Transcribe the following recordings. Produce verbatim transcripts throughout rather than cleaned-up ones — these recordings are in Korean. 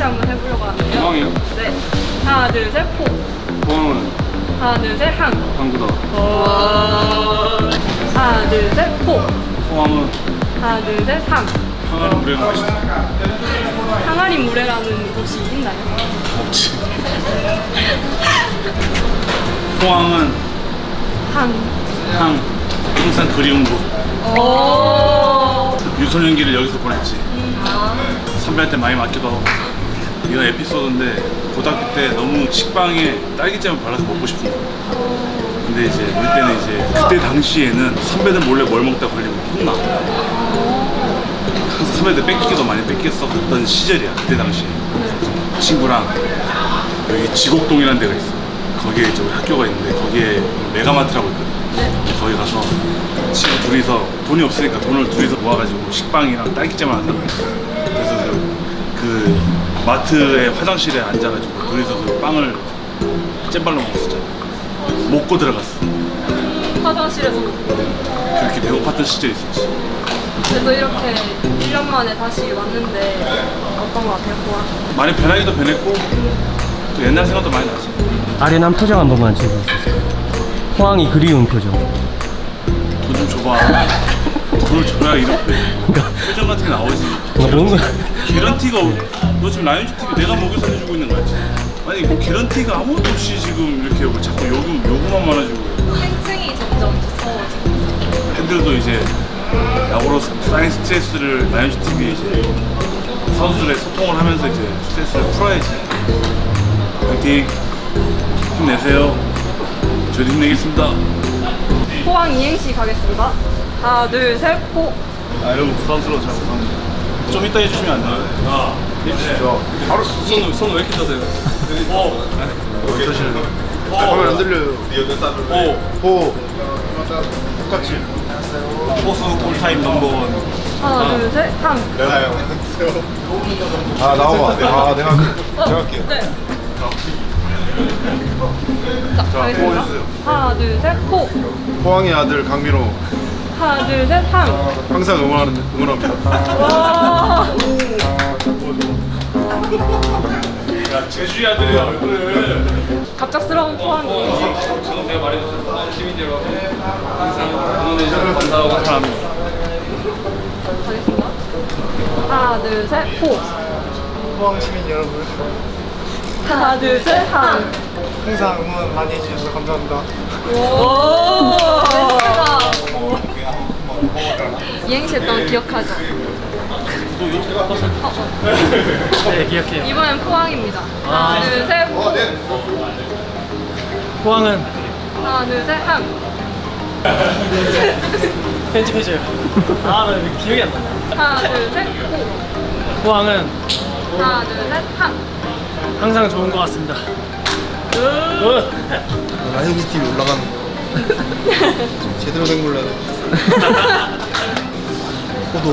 한번 해보려고 하는데요. 포항이요? 네. 하나, 둘, 셋, 포. 포항은 하나, 둘, 셋, 항. 항구다. 하나, 둘, 셋, 포. 포항은 하나, 둘, 셋, 항. 항아리 물회가 맛있어. 항아리 물회라는 곳이 있나요? 없지. 포항은 항. 항. 항상 그리운 곳. 오. 유소년기를 여기서 보냈지. 음. 아. 선배한테 많이 맞기도 하고. 이건 에피소드인데 고등학교 때 너무 식빵에 딸기잼을 발라서 먹고 싶은 거야. 근데 이제 우리 때는 이제 그때 당시에는 선배들 몰래 뭘 먹다 걸리면 혼나. 항상 선배들 뺏기기도 많이 뺏겼었던 시절이야. 그때 당시에. 친구랑 여기 지곡동이라는 데가 있어. 거기에 이제 우리 학교가 있는데 거기에 메가마트라고 있거든. 거기 가서 친구 둘이서 돈이 없으니까 돈을 둘이서 모아가지고 식빵이랑 딸기잼을 한다. 그래서 그, 그 마트의 화장실에 앉아가지고 둘이서 그 빵을 잼발로 먹었었잖아. 먹고 들어갔어. 화장실에서 먹고. 그렇게 배고팠던 시절이 있었지. 그래도 이렇게 일 년 만에 다시 왔는데 어떤 거 같아요, 포항? 많이 변하기도 변했고 또 옛날 생각도 많이 나지. 아련한 표정 한 번만 찍을 수 있어요? 포항이 그리운 표정. 돈 좀 줘봐. 돈을 줘야 이렇게 표정 같은 게 나오지. 그러니까 뭔가 기런티가 너 지금 라이온즈 티비 내가 목에서 해주고 있는 거야 지금. 아니 뭐 기런티가 아무것도 없이 지금 이렇게 뭐 자꾸 요금 요금만 많아지고. 팬층이 점점 두꺼워지고. 팬들도 이제 야구로 쌓인 스트레스를 라이온즈 티비에 이제 선수들의 소통을 하면서 이제 스트레스를 풀어야지. 파이팅 힘내세요. 저희도 힘내겠습니다. 포항 이행시 가겠습니다. 하나, 둘, 셋, 포. 아 여러분 부담스러워 잘 못합니다. 좀 이따 해주시면 안 돼요? 아 해주시죠. 바로 손 손 왜 이렇게 떠세요? 오. 왜 떠시는 거? 가면 안 들려요. 오. 호. 똑같이. 포수 꿀타임 넘버원. 하나, 둘, 셋, 항. 내가요. 아 나와봐. 아 내가 제가 할게요. 네. 자, 가겠습니다. 하나, 둘, 셋, 포. 포항의 아들 강민호 하나, 둘, 셋, 항. 항상 응원하는 응원합니다. 와. 야 제주의 아들이야 얼굴을. 갑작스러운 포항 이행시. 방금 내가 말해줬어. 시민 여러분 항상 응원해주셔서 감사하고 사랑합니다. 가겠습니다. 하나, 둘, 셋, 포. 포항 시민 여러분 하나, 둘, 셋, 항. 항상 응원 많이 해주셔서 감사합니다. 오. 오. 이행시 했던 거 기억하죠? 어, 어. 네, 기억해요. 이번엔 포항입니다. 하나, 둘, 셋, 포. 포항은 하나, 둘, 셋, 항. 편집해줘요. 아, 나 기억이 안 나. 하나, 둘, 셋, 포. 포항은 하나, 둘, 셋, 항. 항상 좋은 것 같습니다. 굿! 라이온즈 티비 올라가는 거 제대로 된 걸로 해야 포도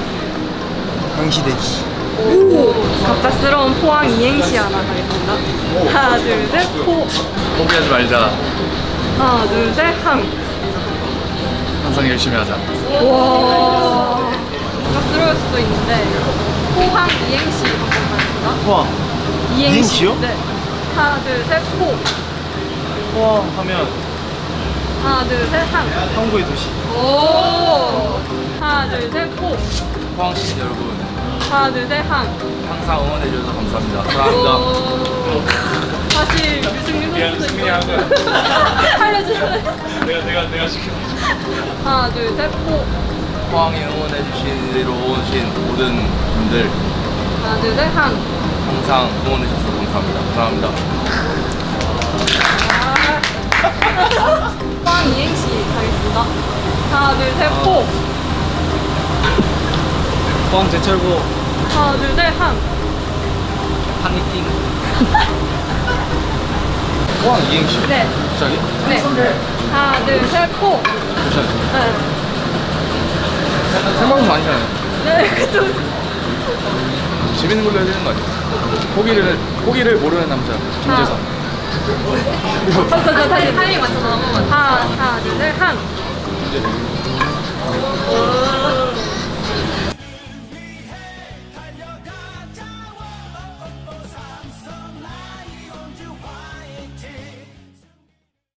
항시대기. 오. 갑작스러운 포항 이행시 하나 가겠습니다. 하나, 둘, 셋, 포. 포기하지 말자. 하나, 둘, 셋, 항. 항상 열심히 하자. 와. 갑작스러울 수도 있는데 포항 이행시 한번 가겠습니다. 포항. 이행시. 이행시요? 네. 하나, 둘, 셋, 포. 포항 하면 하나, 둘, 셋, 항. 항구의 도시. 오. 하나, 둘, 셋, 포. 포항시 여러분 하나, 둘, 셋, 항. 항상 응원해주셔서 감사합니다. 오. 다시 유승민 미안, 선수. 승민이 한 거야. 알려주세요. 내가 내가 내가 시켜. 하나, 둘, 셋, 포. 포항에 응원해주시러 오신 모든 분들 하나, 둘, 셋, 항. 항상 응원해주셔서 감사합니다. 사랑합니다. 포항 이행시 가겠습니다. 하나, 둘, 셋, 포. 포항 제철고 하나, 둘, 셋, 항. 파니팅. 포항 이행시. 네. 갑자기? 네. 하나, 둘, 셋, 포. 잠시만요. 네. 생방송 아니잖아요. 네, 그쵸. 재밌는 걸로 해야 되는 거 아니에요? 포기를, 포기를 모르는 남자 김재성. 저, 저, 저, 다시 타이밍 맞춰서 넘어가. 하나, 하나, 둘, 셋, 항. 김재성.